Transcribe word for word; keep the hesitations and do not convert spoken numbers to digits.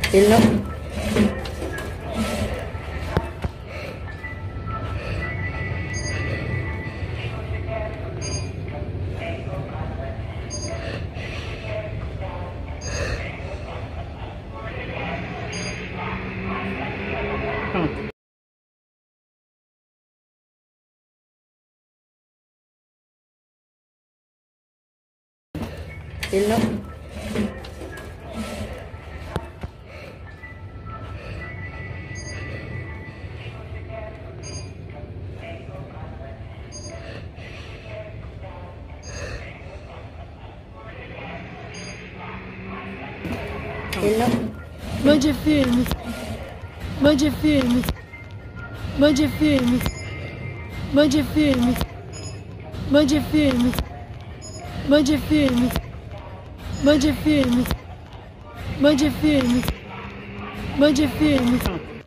Ele não. Pronto. Ele não. Ele não. Mande firme. Mande firme. Mande firme. Mande firme. Mande firme. Mande firme. Mande firme. Mande firme. Mande firme.